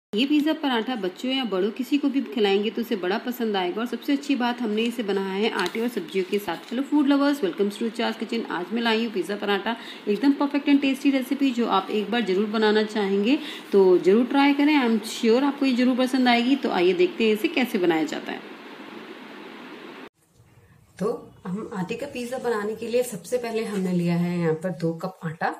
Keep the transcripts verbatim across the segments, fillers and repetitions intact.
ये पिज़्ज़ा पराठा बच्चों या बड़ों किसी को भी खिलाएंगे तो उसे बड़ा पसंद आएगा। और सबसे अच्छी बात, हमने इसे बनाया है आटे और सब्जियों के साथ। Hello food lovers, welcome to चार्स किचन। आज मैं लाई हूँ पिज़्ज़ा पराठा, एकदम परफेक्ट एंड टेस्टी रेसिपी जो आप एक बार जरूर बनाना चाहेंगे तो जरूर ट्राई करें। आई एम श्योर आपको ये जरूर पसंद आएगी। तो आइए देखते हैं इसे कैसे बनाया जाता है। तो हम आटे का पिज़्ज़ा बनाने के लिए सबसे पहले हमने लिया है यहाँ पर दो कप आटा,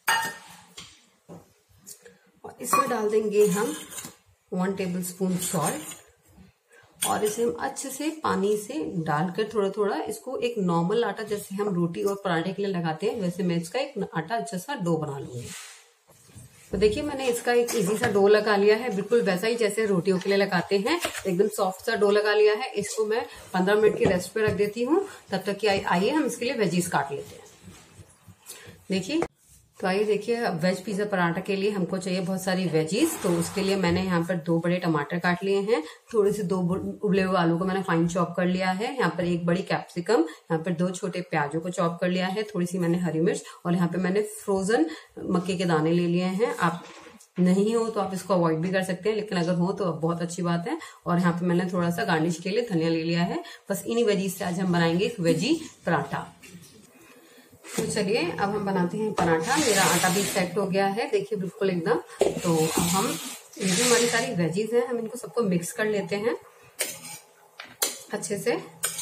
और इसमें डाल देंगे हम वन टेबल स्पून सॉल्ट, और इसे हम अच्छे से पानी से डालकर थोड़ा थोड़ा इसको एक नॉर्मल आटा जैसे हम रोटी और पराठे के लिए लगाते हैं वैसे मैं इसका एक आटा अच्छा सा डो बना लूंगी। तो देखिए मैंने इसका एक इजी सा डो लगा लिया है, बिल्कुल वैसा ही जैसे रोटियों के लिए लगाते हैं, एकदम सॉफ्ट सा डो लगा लिया है। इसको मैं पंद्रह मिनट की रेस्ट पे रख देती हूँ, तब तक कि आइए हम इसके लिए वेजीज काट लेते हैं। देखिए तो आइए देखिए, अब वेज पिज्जा पराठा के लिए हमको चाहिए बहुत सारी वेजीज। तो उसके लिए मैंने यहाँ पर दो बड़े टमाटर काट लिए हैं, थोड़े से दो उबले हुए आलू को मैंने फाइन चॉप कर लिया है, यहाँ पर एक बड़ी कैप्सिकम, यहाँ पर दो छोटे प्याजों को चॉप कर लिया है, थोड़ी सी मैंने हरी मिर्च, और यहाँ पे मैंने फ्रोजन मक्के के दाने ले लिए हैं। आप नहीं हो तो आप इसको अवॉइड भी कर सकते हैं, लेकिन अगर हो तो बहुत अच्छी बात है। और यहाँ पे मैंने थोड़ा सा गार्निश के लिए धनिया ले लिया है। बस इन्हीं वेजीज से आज हम बनाएंगे एक वेजी पराठा। तो चलिए अब हम बनाते हैं पराठा। मेरा आटा भी सेट हो गया है, देखिए बिल्कुल एकदम। तो अब हम ये जो हमारी सारी वेजीज हैं हम इनको सबको मिक्स कर लेते हैं अच्छे से,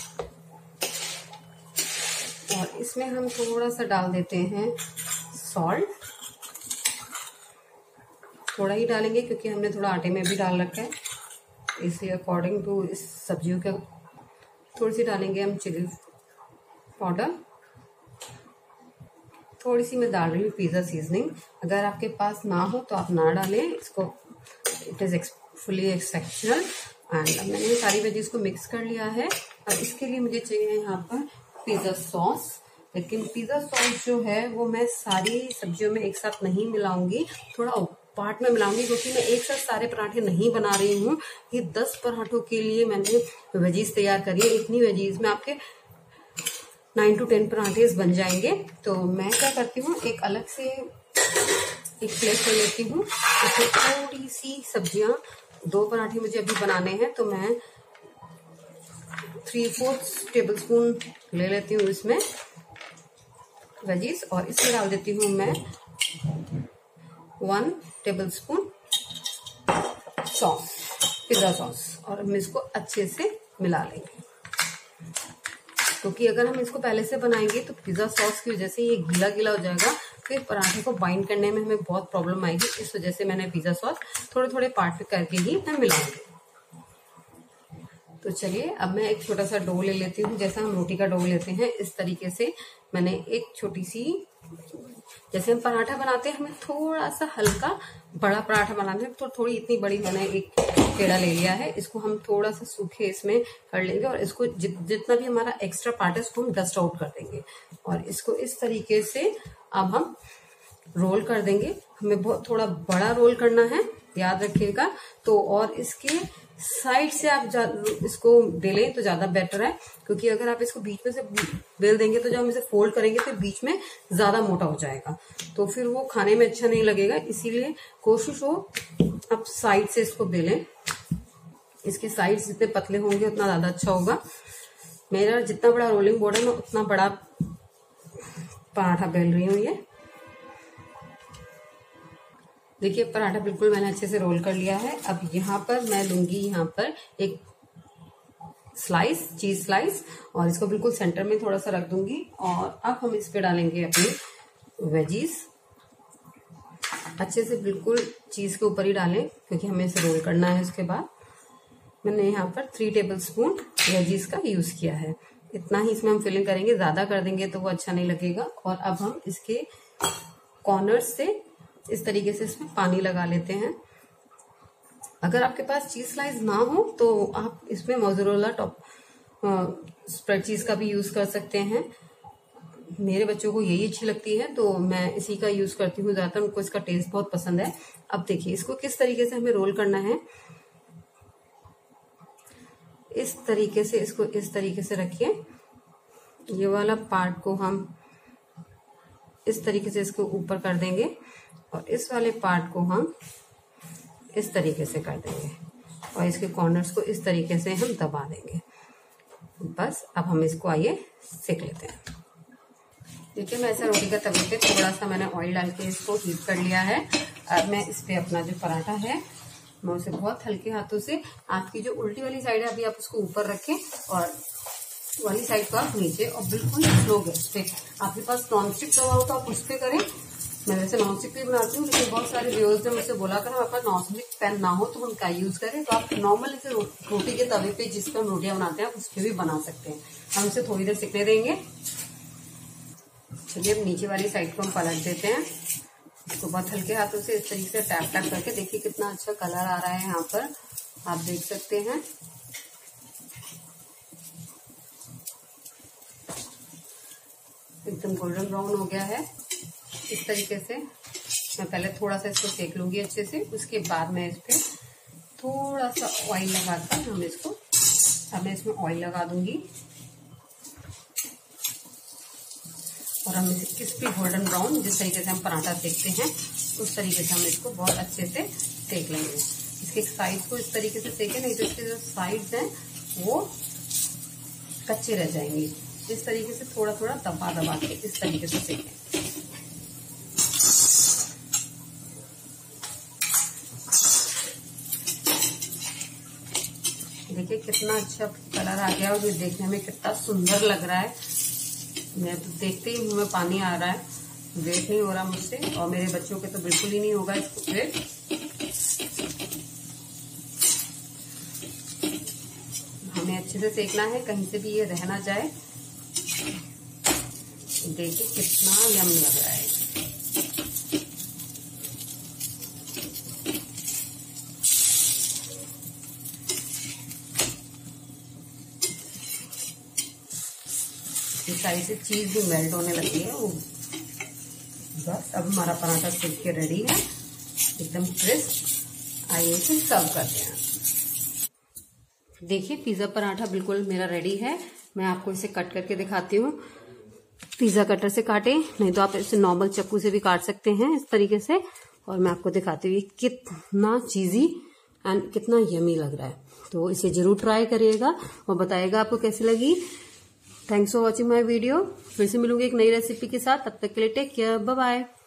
और इसमें हम थोड़ा सा डाल देते हैं सॉल्ट। थोड़ा ही डालेंगे क्योंकि हमने थोड़ा आटे में भी डाल रखा है, इसलिए अकॉर्डिंग टू इस सब्जियों के थोड़ी सी डालेंगे हम चिली पाउडर। थोड़ी सी मैं डाल रही हूँ पिज्जा सीजनिंग, अगर आपके पास ना हो तो आप ना डालें इसको, it is fully exceptional. And अब मैंने सारी वेजीज को मिक्स कर लिया है। अब इसके लिए मुझे चाहिए यहाँ पर पिज्जा सॉस, लेकिन पिज्जा सॉस जो है वो मैं सारी सब्जियों में एक साथ नहीं मिलाऊंगी, थोड़ा पार्ट में मिलाऊंगी, क्योंकि मैं एक साथ सारे पराठे नहीं बना रही हूँ। ये दस पराठों के लिए मैंने वेजीज तैयार करी है, इतनी वेजीज में आपके नाइन टू टेन पराठे बन जाएंगे। तो मैं क्या करती हूँ, एक अलग से एक प्लेट ले लेती हूँ, इसमें थोड़ी सी सब्जियां, दो पराठे मुझे अभी बनाने हैं तो मैं थ्री फोर्थ टेबल स्पून ले लेती हूँ इसमें वेजीज, और इसमें डाल देती हूँ मैं one tablespoon sauce, pizza sauce, और हम इसको अच्छे से मिला लेंगे। क्योंकि अगर हम इसको पहले से बनाएंगे तो पिज्जा सॉस की वजह से ये गीला गीला हो जाएगा, फिर पराठे को बाइंड करने में हमें बहुत प्रॉब्लम आएगी। इस वजह से मैंने पिज्जा सॉस थोड़े थोड़े पार्ट करके ही हम मिलाएंगे। तो चलिए अब मैं एक छोटा सा डो ले लेती हूँ, जैसा हम रोटी का डो लेते हैं इस तरीके से मैंने एक छोटी सी, जैसे हम पराठा बनाते हैं हमें थोड़ा सा हल्का बड़ा पराठा बनाते हैं, तो थोड़ी इतनी बड़ी मैंने एक पेड़ा ले लिया है। इसको हम थोड़ा सा सूखे इसमें कर लेंगे, और इसको जि, जितना भी हमारा एक्स्ट्रा पार्ट है उसको हम डस्ट आउट कर देंगे, और इसको इस तरीके से अब हम रोल कर देंगे। हमें बहुत थोड़ा बड़ा रोल करना है, याद रखिएगा। तो और इसके साइड से आप इसको बेलें तो ज्यादा बेटर है, क्योंकि अगर आप इसको बीच में से बेल देंगे तो जब हम इसे फोल्ड करेंगे तो बीच में ज्यादा मोटा हो जाएगा, तो फिर वो खाने में अच्छा नहीं लगेगा। इसीलिए कोशिश हो आप साइड से इसको बेलें, इसके साइड जितने पतले होंगे उतना ज्यादा अच्छा होगा। मेरा जितना बड़ा रोलिंग बोर्ड है मैं उतना बड़ा पराठा बेल रही हूँ। ये देखिए पराठा बिल्कुल मैंने अच्छे से रोल कर लिया है। अब यहाँ पर मैं लूंगी यहाँ पर एक स्लाइस, चीज स्लाइस, और इसको बिल्कुल सेंटर में थोड़ा सा रख दूंगी, और अब हम इस पे डालेंगे अपनी वेजीज। अच्छे से बिल्कुल चीज के ऊपर ही डालें क्योंकि हमें इसे रोल करना है। उसके बाद मैंने यहाँ पर थ्री टेबल स्पून वेजीज का यूज किया है, इतना ही इसमें हम फिलिंग करेंगे, ज्यादा कर देंगे तो वो अच्छा नहीं लगेगा। और अब हम इसके कॉर्नर्स से इस तरीके से इसमें पानी लगा लेते हैं। अगर आपके पास चीज स्लाइस ना हो तो आप इसमें मोज़रेला टॉप स्प्रेड चीज का भी यूज कर सकते हैं। मेरे बच्चों को यही अच्छी लगती है तो मैं इसी का यूज करती हूँ ज्यादातर, उनको इसका टेस्ट बहुत पसंद है। अब देखिए इसको किस तरीके से हमें रोल करना है, इस तरीके से इसको इस तरीके से रखिए, ये वाला पार्ट को हम इस तरीके से इसको ऊपर कर देंगे, और इस वाले पार्ट को हम इस तरीके से कर देंगे और इसके कॉर्नर्स को इस तरीके से हम दबा देंगे। बस अब हम इसको आइए सेक लेते हैं। देखिए मैं ऐसा रोटी का तवे पे थोड़ा सा मैंने ऑयल डाल के इसको हीट कर लिया है। अब मैं इस पे अपना जो पराठा है मैं उसे बहुत हल्के हाथों से, आपकी जो उल्टी वाली साइड है अभी आप उसको ऊपर रखें और वाली साइड को आप नीचे, और बिल्कुल स्लो गैस पे। आपके पास नॉन स्टिक तवा हो तो आप उस पर करें। मैं वैसे नॉन स्टिक पे बनाती हूँ, लेकिन बहुत सारे व्यूअर्स ने मुझसे बोला कर हमारे पास नॉन स्टिक पैन ना हो तो हम क्या यूज करें, तो आप नॉर्मल इसे रो, रोटी के तवे पे जिस पे हम रोटियां बनाते हैं उस पर भी बना सकते हैं। हम इसे थोड़ी देर सिकने देंगे। चलिए अब नीचे वाली साइड को हम पलट देते हैं। इसको बहुत हल्के हाथों से इस तरीके से टैप टैप करके, देखिए कितना अच्छा कलर आ रहा है यहाँ पर, आप देख सकते हैं। एकदम गोल्डन ब्राउन हो गया है। इस तरीके से मैं पहले थोड़ा सा इसको सेक लूंगी अच्छे से, उसके बाद मैं इस पे थोड़ा सा ऑयल लगाकर हम इसको, अब मैं इसमें ऑयल लगा दूंगी और हम इसे क्रिस्पी गोल्डन ब्राउन, जिस तरीके से हम पराठा सेकते हैं उस तरीके से हम इसको बहुत अच्छे से सेक लेंगे। इसके साइड को इस तरीके से सेकें, नहीं तो इसके जो साइड्स हैं वो कच्चे रह जाएंगे। इस तरीके से थोड़ा थोड़ा दबा दबा के इस तरीके से सेकें। देखिए कितना अच्छा कलर आ गया और ये देखने में कितना सुंदर लग रहा है। मैं तो देखते ही मुंह में पानी आ रहा है, वेट नहीं हो रहा मुझसे, और मेरे बच्चों के तो बिल्कुल ही नहीं होगा इसको वेट। हमें अच्छे से सेकना है, कहीं से भी ये रह ना जाए। देखिए कितना यम लग रहा है। इस साइड से चीज भी मेल्ट होने लगी है। वो बस अब हमारा पराठा सेक के रेडी है, एकदम क्रिस्प। आइए इसे सर्व करते हैं। देखिए पिज्जा पराठा बिल्कुल मेरा रेडी है। मैं आपको इसे कट करके दिखाती हूँ। पिज्जा कटर से काटे, नहीं तो आप इसे नॉर्मल चाकू से भी काट सकते हैं इस तरीके से। और मैं आपको दिखाती हूँ कितना चीजी एंड कितना यमी लग रहा है। तो इसे जरूर ट्राई करिएगा और बताइएगा आपको कैसी लगी। Thanks for watching my video. फिर से मिलूंगी एक नई रेसिपी के साथ, तब तक के लिए टेक केयर, बाय बाय।